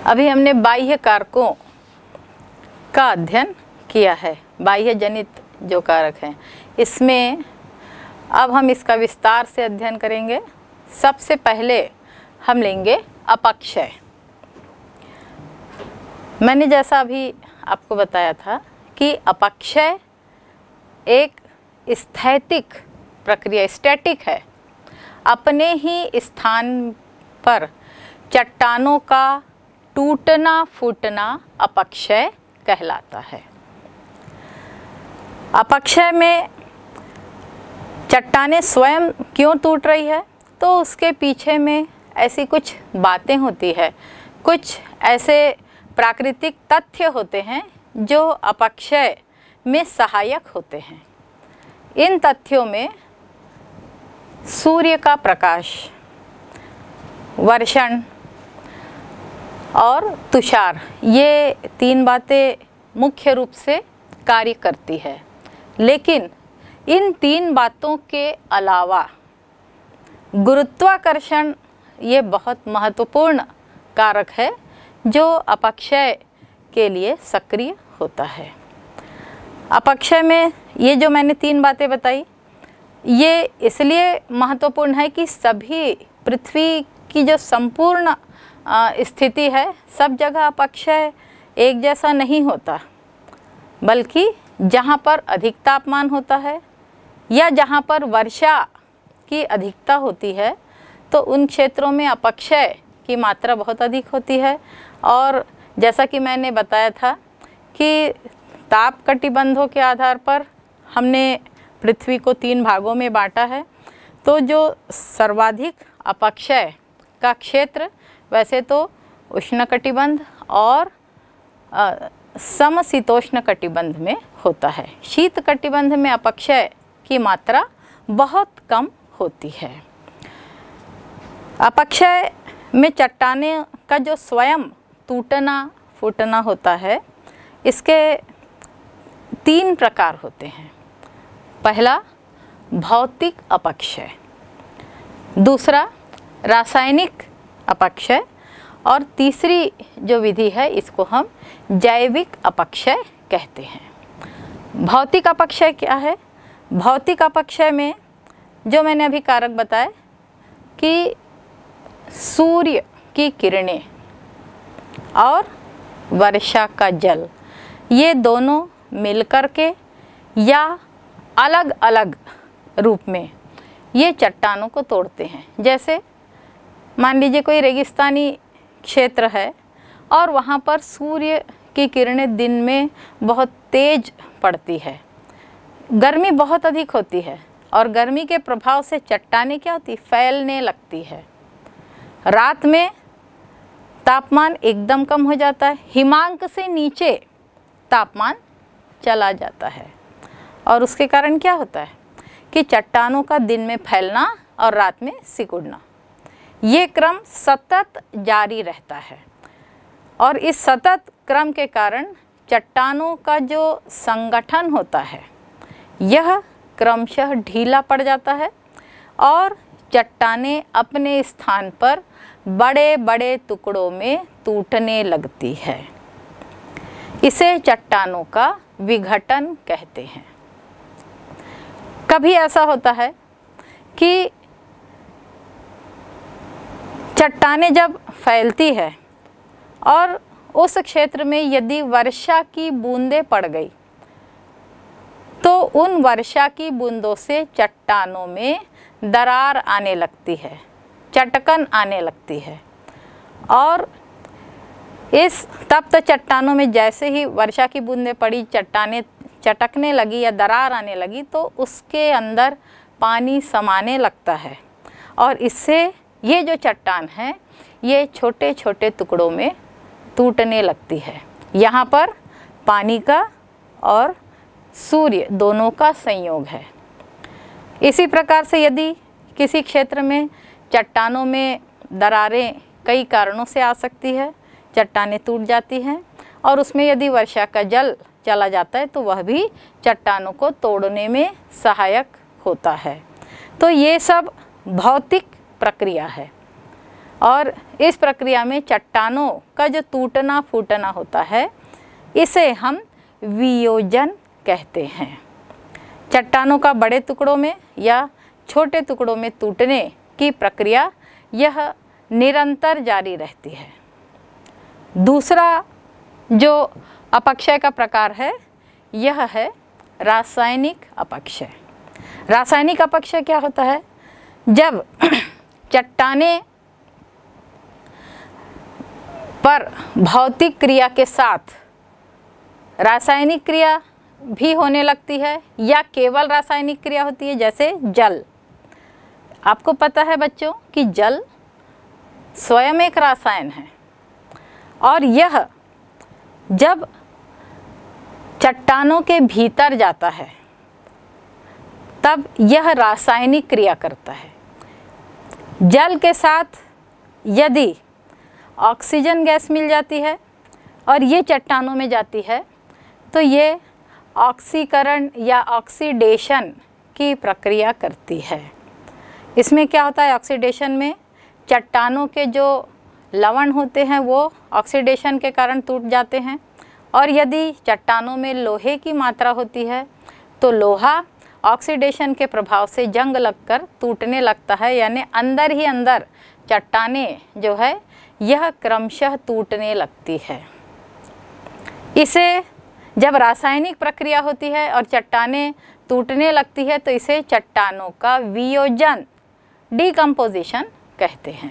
अभी हमने बाह्य कारकों का अध्ययन किया है, बाह्य जनित जो कारक हैं, इसमें अब हम इसका विस्तार से अध्ययन करेंगे। सबसे पहले हम लेंगे अपक्षय। मैंने जैसा अभी आपको बताया था कि अपक्षय एक स्थैतिक प्रक्रिया, स्टैटिक है। अपने ही स्थान पर चट्टानों का टूटना फूटना अपक्षय कहलाता है। अपक्षय में चट्टानें स्वयं क्यों टूट रही है, तो उसके पीछे में ऐसी कुछ बातें होती है, कुछ ऐसे प्राकृतिक तथ्य होते हैं जो अपक्षय में सहायक होते हैं। इन तथ्यों में सूर्य का प्रकाश, वर्षण और तुषार, ये तीन बातें मुख्य रूप से कार्य करती है। लेकिन इन तीन बातों के अलावा गुरुत्वाकर्षण ये बहुत महत्वपूर्ण कारक है जो अपक्षय के लिए सक्रिय होता है। अपक्षय में ये जो मैंने तीन बातें बताई, ये इसलिए महत्वपूर्ण है कि सभी पृथ्वी की जो संपूर्ण स्थिति है, सब जगह अपक्षय एक जैसा नहीं होता, बल्कि जहाँ पर अधिक तापमान होता है या जहाँ पर वर्षा की अधिकता होती है, तो उन क्षेत्रों में अपक्षय की मात्रा बहुत अधिक होती है। और जैसा कि मैंने बताया था कि ताप कटिबंधों के आधार पर हमने पृथ्वी को तीन भागों में बांटा है। तो जो सर्वाधिक अपक्षय का क्षेत्र वैसे तो उष्णकटिबंध और समशीतोष्ण कटिबंध में होता है। शीत कटिबंध में अपक्षय की मात्रा बहुत कम होती है। अपक्षय में चट्टानें का जो स्वयं टूटना फूटना होता है, इसके तीन प्रकार होते हैं। पहला भौतिक अपक्षय, दूसरा रासायनिक अपक्षय और तीसरी जो विधि है इसको हम जैविक अपक्षय कहते हैं। भौतिक अपक्षय क्या है? भौतिक अपक्षय में जो मैंने अभी कारक बताए कि सूर्य की किरणें और वर्षा का जल, ये दोनों मिलकर के या अलग अलग रूप में ये चट्टानों को तोड़ते हैं। जैसे मान लीजिए कोई रेगिस्तानी क्षेत्र है और वहाँ पर सूर्य की किरणें दिन में बहुत तेज पड़ती है, गर्मी बहुत अधिक होती है और गर्मी के प्रभाव से चट्टानें क्या होती, फैलने लगती है। रात में तापमान एकदम कम हो जाता है, हिमांक से नीचे तापमान चला जाता है और उसके कारण क्या होता है कि चट्टानों का दिन में फैलना और रात में सिकुड़ना, ये क्रम सतत जारी रहता है। और इस सतत क्रम के कारण चट्टानों का जो संगठन होता है यह क्रमशः ढीला पड़ जाता है और चट्टानें अपने स्थान पर बड़े बड़े टुकड़ों में टूटने लगती है। इसे चट्टानों का विघटन कहते हैं। कभी ऐसा होता है कि चट्टानें जब फैलती है और उस क्षेत्र में यदि वर्षा की बूंदें पड़ गई, तो उन वर्षा की बूंदों से चट्टानों में दरार आने लगती है, चटकन आने लगती है। और इस तप्त चट्टानों में जैसे ही वर्षा की बूंदें पड़ी, चट्टानें चटकने लगी या दरार आने लगी, तो उसके अंदर पानी समाने लगता है और इससे ये जो चट्टान है ये छोटे छोटे टुकड़ों में टूटने लगती है। यहाँ पर पानी का और सूर्य दोनों का संयोग है। इसी प्रकार से यदि किसी क्षेत्र में चट्टानों में दरारें कई कारणों से आ सकती है, चट्टानें टूट जाती हैं और उसमें यदि वर्षा का जल चला जाता है तो वह भी चट्टानों को तोड़ने में सहायक होता है। तो ये सब भौतिक प्रक्रिया है। और इस प्रक्रिया में चट्टानों का जो टूटना फूटना होता है इसे हम वियोजन कहते हैं। चट्टानों का बड़े टुकड़ों में या छोटे टुकड़ों में टूटने की प्रक्रिया यह निरंतर जारी रहती है। दूसरा जो अपक्षय का प्रकार है यह है रासायनिक अपक्षय। रासायनिक अपक्षय क्या होता है? जब चट्टाने पर भौतिक क्रिया के साथ रासायनिक क्रिया भी होने लगती है या केवल रासायनिक क्रिया होती है, जैसे जल। आपको पता है बच्चों कि जल स्वयं एक रसायन है और यह जब चट्टानों के भीतर जाता है तब यह रासायनिक क्रिया करता है। जल के साथ यदि ऑक्सीजन गैस मिल जाती है और ये चट्टानों में जाती है तो ये ऑक्सीकरण या ऑक्सीडेशन की प्रक्रिया करती है। इसमें क्या होता है? ऑक्सीडेशन में चट्टानों के जो लवण होते हैं वो ऑक्सीडेशन के कारण टूट जाते हैं और यदि चट्टानों में लोहे की मात्रा होती है तो लोहा ऑक्सीडेशन के प्रभाव से जंग लगकर टूटने लगता है, यानी अंदर ही अंदर चट्टाने जो है यह क्रमशः टूटने लगती है। इसे जब रासायनिक प्रक्रिया होती है और चट्टाने टूटने लगती है तो इसे चट्टानों का वियोजन डिकम्पोजिशन कहते हैं।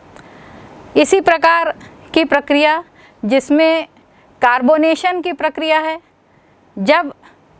इसी प्रकार की प्रक्रिया जिसमें कार्बोनेशन की प्रक्रिया है, जब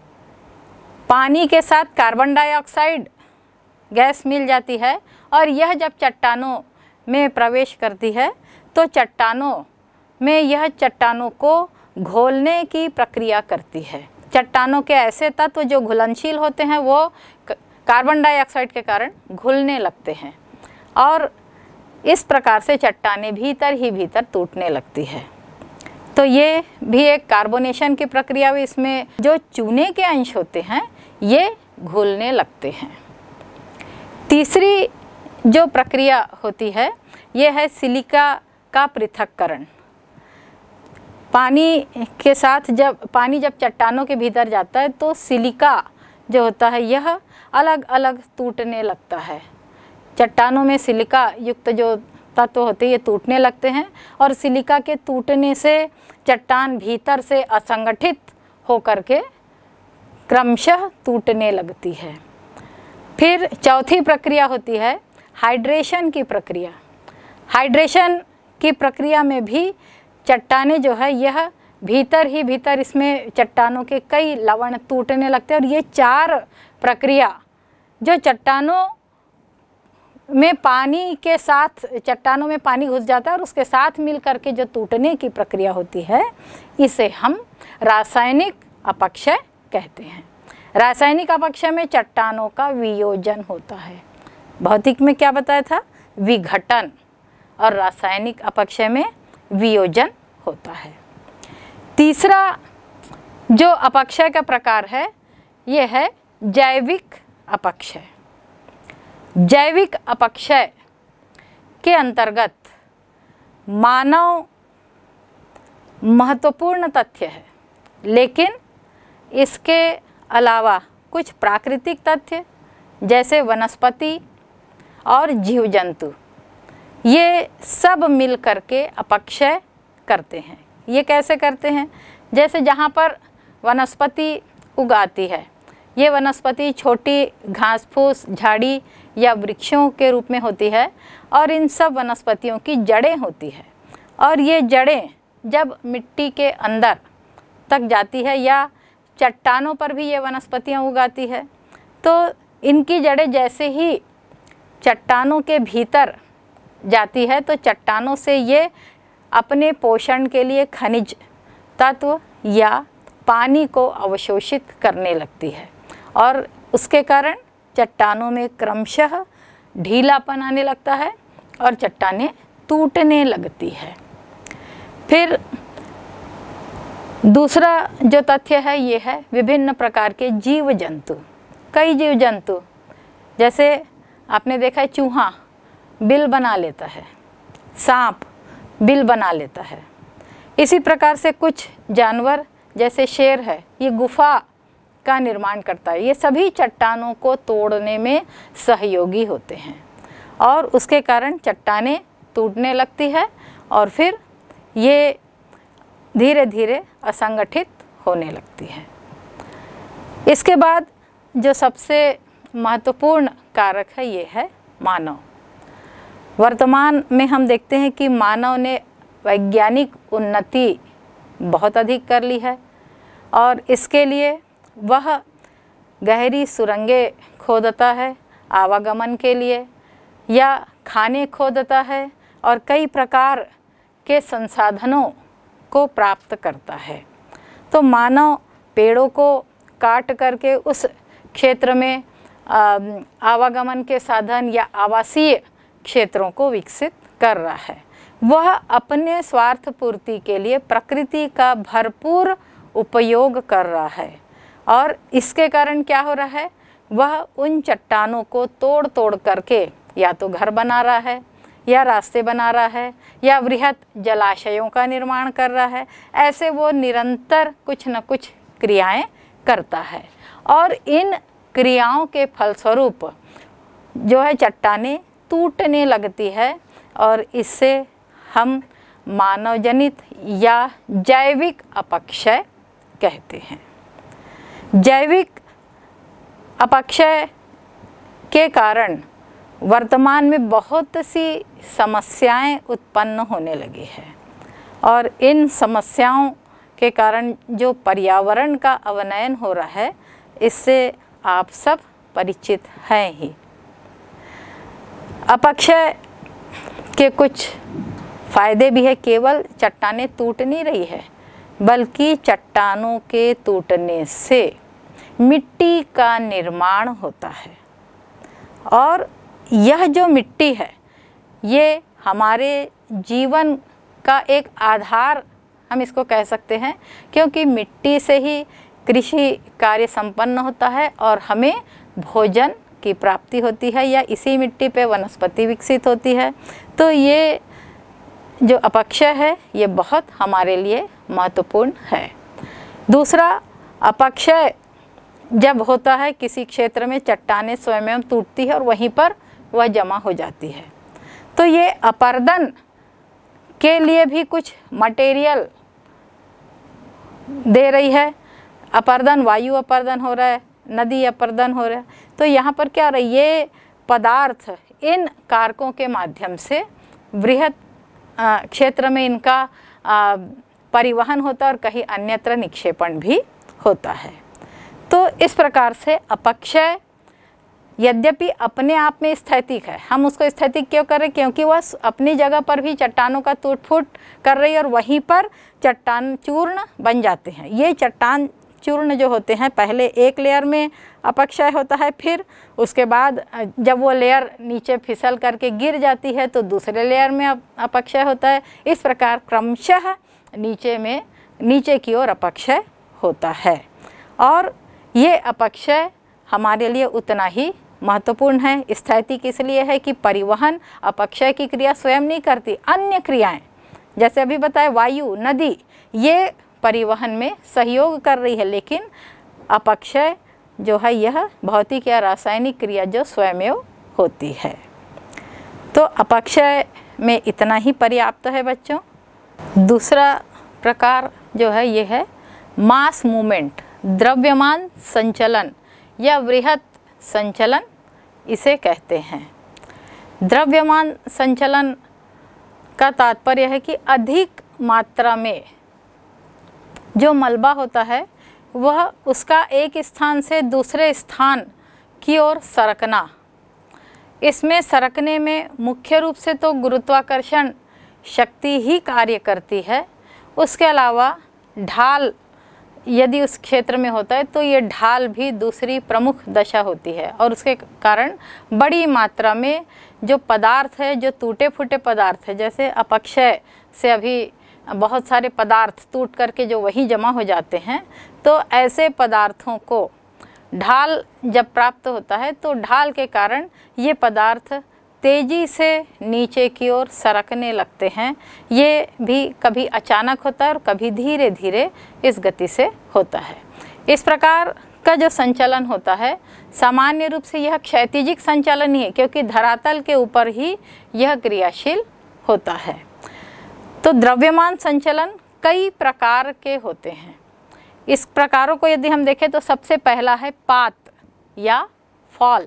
पानी के साथ कार्बन डाइऑक्साइड गैस मिल जाती है और यह जब चट्टानों में प्रवेश करती है तो चट्टानों में यह चट्टानों को घोलने की प्रक्रिया करती है। चट्टानों के ऐसे तत्व जो घुलनशील होते हैं वो कार्बन डाइऑक्साइड के कारण घुलने लगते हैं और इस प्रकार से चट्टानें भीतर ही भीतर टूटने लगती है। तो ये भी एक कार्बोनेशन की प्रक्रिया हुई। इसमें जो चूने के अंश होते हैं ये घुलने लगते हैं। तीसरी जो प्रक्रिया होती है ये है सिलिका का पृथक्करण। पानी के साथ जब पानी जब चट्टानों के भीतर जाता है तो सिलिका जो होता है यह अलग अलग टूटने लगता है। चट्टानों में सिलिका युक्त जो तत्व होते हैं ये टूटने लगते हैं और सिलिका के टूटने से चट्टान भीतर से असंगठित होकर के क्रमशः टूटने लगती है। फिर चौथी प्रक्रिया होती है हाइड्रेशन की प्रक्रिया। हाइड्रेशन की प्रक्रिया में भी चट्टाने जो है यह भीतर ही भीतर इसमें चट्टानों के कई लवण टूटने लगते हैं और ये चार प्रक्रिया जो चट्टानों में पानी के साथ चट्टानों में पानी घुस जाता है और उसके साथ मिल करके जो टूटने की प्रक्रिया होती है इसे हम रासायनिक अपक्षय कहते हैं। रासायनिक अपक्षय में चट्टानों का वियोजन होता है। भौतिक में क्या बताया था? विघटन, और रासायनिक अपक्षय में वियोजन होता है। तीसरा जो अपक्षय का प्रकार है ये है जैविक अपक्षय। जैविक अपक्षय के अंतर्गत मानव महत्वपूर्ण तथ्य है, लेकिन इसके अलावा कुछ प्राकृतिक तथ्य जैसे वनस्पति और जीव जंतु ये सब मिल करके अपक्षय करते हैं। ये कैसे करते हैं? जैसे जहाँ पर वनस्पति उगाती है, ये वनस्पति छोटी घास फूस झाड़ी या वृक्षों के रूप में होती है और इन सब वनस्पतियों की जड़ें होती है और ये जड़ें जब मिट्टी के अंदर तक जाती है या चट्टानों पर भी ये वनस्पतियाँ उगाती है तो इनकी जड़ें जैसे ही चट्टानों के भीतर जाती है तो चट्टानों से ये अपने पोषण के लिए खनिज तत्व या पानी को अवशोषित करने लगती है और उसके कारण चट्टानों में क्रमशः ढीलापन आने लगता है और चट्टानें टूटने लगती है। फिर दूसरा जो तथ्य है ये है विभिन्न प्रकार के जीव जंतु। कई जीव जंतु जैसे आपने देखा है चूहा बिल बना लेता है, सांप बिल बना लेता है। इसी प्रकार से कुछ जानवर जैसे शेर है, ये गुफा का निर्माण करता है। ये सभी चट्टानों को तोड़ने में सहयोगी होते हैं और उसके कारण चट्टानें टूटने लगती है और फिर ये धीरे धीरे असंगठित होने लगती है। इसके बाद जो सबसे महत्वपूर्ण कारक है ये है मानव। वर्तमान में हम देखते हैं कि मानव ने वैज्ञानिक उन्नति बहुत अधिक कर ली है और इसके लिए वह गहरी सुरंगें खोदता है आवागमन के लिए या खाने खोदता है और कई प्रकार के संसाधनों को प्राप्त करता है। तो मानव पेड़ों को काट करके उस क्षेत्र में आवागमन के साधन या आवासीय क्षेत्रों को विकसित कर रहा है। वह अपने स्वार्थ पूर्ति के लिए प्रकृति का भरपूर उपयोग कर रहा है और इसके कारण क्या हो रहा है, वह उन चट्टानों को तोड़ तोड़ करके या तो घर बना रहा है या रास्ते बना रहा है या बृहत जलाशयों का निर्माण कर रहा है। ऐसे वो निरंतर कुछ न कुछ क्रियाएं करता है और इन क्रियाओं के फलस्वरूप जो है चट्टानें टूटने लगती है और इससे हम मानवजनित या जैविक अपक्षय कहते हैं। जैविक अपक्षय के कारण वर्तमान में बहुत सी समस्याएं उत्पन्न होने लगी है और इन समस्याओं के कारण जो पर्यावरण का अवनयन हो रहा है इससे आप सब परिचित हैं ही। अपक्षय के कुछ फायदे भी है। केवल चट्टानें टूट नहीं रही है बल्कि चट्टानों के टूटने से मिट्टी का निर्माण होता है और यह जो मिट्टी है ये हमारे जीवन का एक आधार हम इसको कह सकते हैं, क्योंकि मिट्टी से ही कृषि कार्य संपन्न होता है और हमें भोजन की प्राप्ति होती है या इसी मिट्टी पे वनस्पति विकसित होती है। तो ये जो अपक्षय है ये बहुत हमारे लिए महत्वपूर्ण है। दूसरा, अपक्षय जब होता है किसी क्षेत्र में चट्टानें स्वयं टूटती है और वहीं पर वह जमा हो जाती है, तो ये अपर्दन के लिए भी कुछ मटेरियल दे रही है। अपर्दन, वायु अपर्दन हो रहा है, नदी अपर्दन हो रहा है। तो यहाँ पर क्या हो रहा है, ये पदार्थ इन कारकों के माध्यम से बृहत क्षेत्र में इनका परिवहन होता है और कहीं अन्यत्र निक्षेपण भी होता है। तो इस प्रकार से अपक्षय यद्यपि अपने आप में स्थैतिक है, हम उसको स्थैतिक क्यों कर रहे हैं, क्योंकि वह अपनी जगह पर भी चट्टानों का टूट फूट कर रही है और वहीं पर चट्टान चूर्ण बन जाते हैं। ये चट्टान चूर्ण जो होते हैं पहले एक लेयर में अपक्षय होता है, फिर उसके बाद जब वो लेयर नीचे फिसल करके गिर जाती है तो दूसरे लेयर में अपक्षय होता है। इस प्रकार क्रमशः नीचे की ओर अपक्षय होता है और ये अपक्षय हमारे लिए उतना ही महत्वपूर्ण है। स्थैतिक इसलिए है कि परिवहन अपक्षय की क्रिया स्वयं नहीं करती, अन्य क्रियाएं जैसे अभी बताए वायु, नदी, ये परिवहन में सहयोग कर रही है, लेकिन अपक्षय जो है यह भौतिक या रासायनिक क्रिया जो स्वयमेव होती है। तो अपक्षय में इतना ही पर्याप्त है बच्चों। दूसरा प्रकार जो है ये है मास मूवमेंट, द्रव्यमान संचलन या वृहत संचलन इसे कहते हैं। द्रव्यमान संचलन का तात्पर्य है कि अधिक मात्रा में जो मलबा होता है वह उसका एक स्थान से दूसरे स्थान की ओर सरकना। इसमें सरकने में मुख्य रूप से तो गुरुत्वाकर्षण शक्ति ही कार्य करती है। उसके अलावा ढाल यदि उस क्षेत्र में होता है तो ये ढाल भी दूसरी प्रमुख दशा होती है और उसके कारण बड़ी मात्रा में जो पदार्थ है, जो टूटे फूटे पदार्थ है, जैसे अपक्षय से अभी बहुत सारे पदार्थ टूट करके जो वहीं जमा हो जाते हैं, तो ऐसे पदार्थों को ढाल जब प्राप्त होता है तो ढाल के कारण ये पदार्थ तेज़ी से नीचे की ओर सरकने लगते हैं। ये भी कभी अचानक होता है और कभी धीरे धीरे इस गति से होता है। इस प्रकार का जो संचलन होता है सामान्य रूप से यह क्षैतिजिक संचलन ही है, क्योंकि धरातल के ऊपर ही यह क्रियाशील होता है। तो द्रव्यमान संचलन कई प्रकार के होते हैं। इस प्रकारों को यदि हम देखें तो सबसे पहला है पात या फॉल।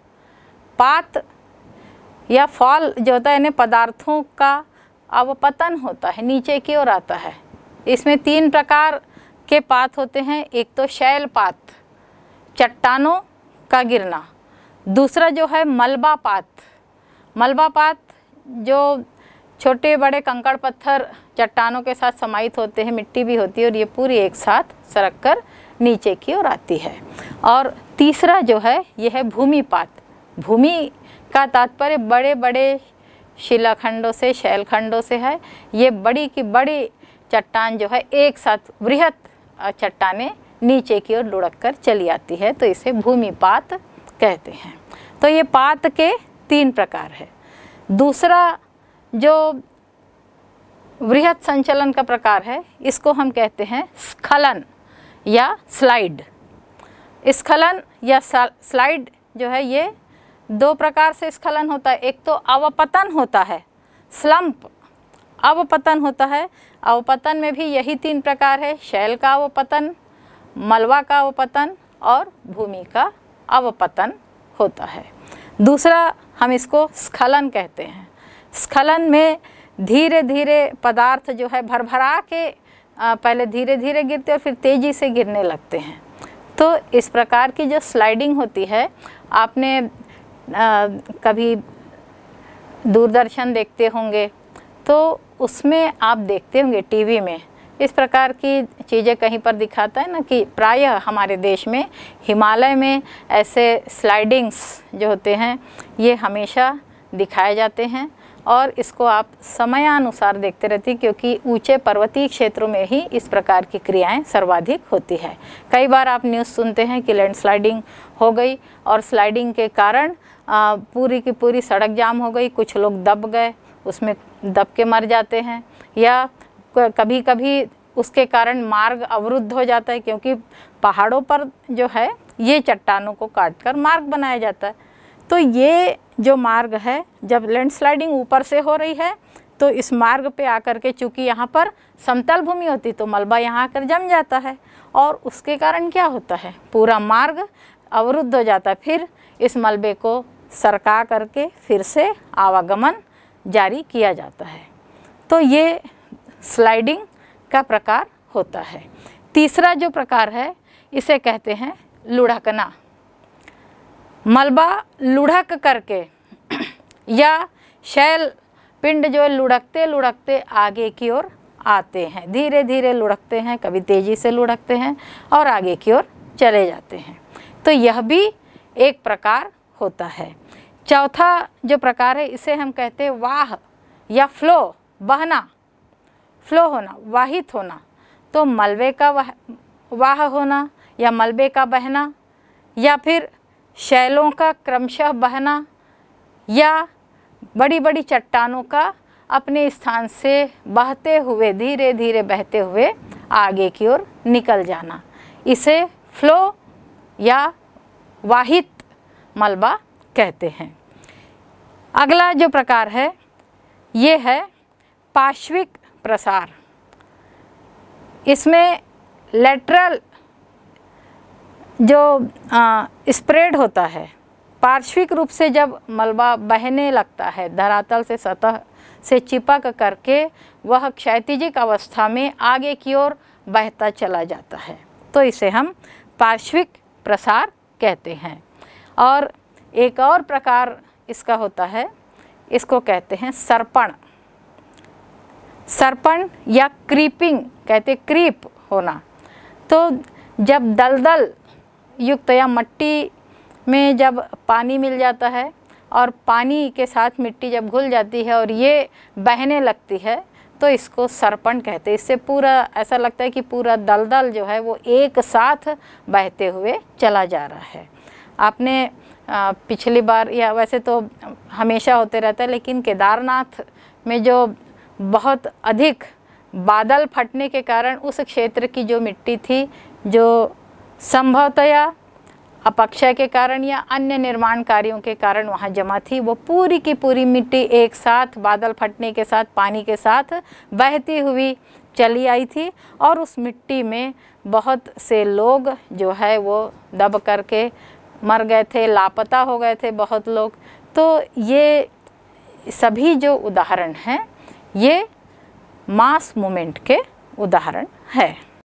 पात या फॉल जो होता है यानी पदार्थों का अवपतन होता है, नीचे की ओर आता है। इसमें 3 प्रकार के पात होते हैं। एक तो शैलपात, चट्टानों का गिरना। दूसरा जो है मलबा पात। मलबा पात जो छोटे बड़े कंकड़ पत्थर चट्टानों के साथ समाहित होते हैं, मिट्टी भी होती है और ये पूरी एक साथ सरक कर नीचे की ओर आती है। और तीसरा जो है यह है भूमिपात। भूमि का तात्पर्य बड़े बड़े शिलाखंडों से, शैलखंडों से है। ये बड़ी की बड़ी चट्टान जो है एक साथ वृहत चट्टानें नीचे की ओर लुढ़क कर चली आती है, तो इसे भूमिपात कहते हैं। तो ये पात के 3 प्रकार है। दूसरा जो वृहत संचलन का प्रकार है इसको हम कहते हैं स्खलन या स्लाइड। स्खलन या स्लाइड जो है ये 2 प्रकार से स्खलन होता है। एक तो अवपतन होता है, स्लंप अवपतन होता है। अवपतन में भी यही 3 प्रकार है, शैल का अवपतन, मलबा का अवपतन और भूमि का अवपतन होता है। दूसरा हम इसको स्खलन कहते हैं। स्खलन में धीरे धीरे पदार्थ जो है भरभरा के पहले धीरे धीरे गिरते और फिर तेज़ी से गिरने लगते हैं। तो इस प्रकार की जो स्लाइडिंग होती है, आपने कभी दूरदर्शन देखते होंगे तो उसमें आप देखते होंगे टीवी में इस प्रकार की चीज़ें कहीं पर दिखाता है ना कि प्रायः हमारे देश में हिमालय में ऐसे स्लाइडिंग्स जो होते हैं ये हमेशा दिखाए जाते हैं और इसको आप समयानुसार देखते रहते हैं, क्योंकि ऊंचे पर्वतीय क्षेत्रों में ही इस प्रकार की क्रियाएं सर्वाधिक होती है। कई बार आप न्यूज़ सुनते हैं कि लैंडस्लाइडिंग हो गई और स्लाइडिंग के कारण पूरी की पूरी सड़क जाम हो गई, कुछ लोग दब गए, उसमें दब के मर जाते हैं, या कभी कभी उसके कारण मार्ग अवरुद्ध हो जाता है, क्योंकि पहाड़ों पर जो है ये चट्टानों को काटकर मार्ग बनाया जाता है। तो ये जो मार्ग है, जब लैंडस्लाइडिंग ऊपर से हो रही है तो इस मार्ग पे आकर के, चूँकि यहाँ पर समतल भूमि होती तो मलबा यहाँ आकर जम जाता है और उसके कारण क्या होता है, पूरा मार्ग अवरुद्ध हो जाता है। फिर इस मलबे को सरका करके फिर से आवागमन जारी किया जाता है। तो ये स्लाइडिंग का प्रकार होता है। तीसरा जो प्रकार है इसे कहते हैं लुढ़कना। मलबा लुढ़क करके या शैल पिंड जो लुढ़कते लुढ़कते आगे की ओर आते हैं, धीरे धीरे लुढ़कते हैं, कभी तेज़ी से लुढ़कते हैं और आगे की ओर चले जाते हैं। तो यह भी एक प्रकार होता है। चौथा जो प्रकार है इसे हम कहते हैं वाह या फ्लो, बहना, फ्लो होना, वाहित होना। तो मलबे का वाह होना या मलबे का बहना, या फिर शैलों का क्रमशः बहना, या बड़ी बड़ी चट्टानों का अपने स्थान से बहते हुए, धीरे धीरे बहते हुए आगे की ओर निकल जाना, इसे फ्लो या वाहित मलबा कहते हैं। अगला जो प्रकार है ये है पार्श्विक प्रसार। इसमें लेटरल जो स्प्रेड होता है, पार्श्विक रूप से जब मलबा बहने लगता है, धरातल से सतह से चिपक करके वह क्षैतिजिक अवस्था में आगे की ओर बहता चला जाता है, तो इसे हम पार्श्विक प्रसार कहते हैं। और एक और प्रकार इसका होता है, इसको कहते हैं सर्पण। सर्पण या क्रीपिंग कहते, क्रीप होना। तो जब दलदल युक्त या मट्टी में जब पानी मिल जाता है और पानी के साथ मिट्टी जब घुल जाती है और ये बहने लगती है तो इसको सर्पण कहते हैं। इससे पूरा ऐसा लगता है कि पूरा दलदल जो है वो एक साथ बहते हुए चला जा रहा है। आपने पिछली बार, या वैसे तो हमेशा होते रहता है, लेकिन केदारनाथ में जो बहुत अधिक बादल फटने के कारण उस क्षेत्र की जो मिट्टी थी, जो संभवतया अपक्षय के कारण या अन्य निर्माण कार्यों के कारण वहाँ जमा थी, वो पूरी की पूरी मिट्टी एक साथ बादल फटने के साथ पानी के साथ बहती हुई चली आई थी, और उस मिट्टी में बहुत से लोग जो है वो दब करके मर गए थे, लापता हो गए थे बहुत लोग। तो ये सभी जो उदाहरण हैं ये मास मूवमेंट के उदाहरण है।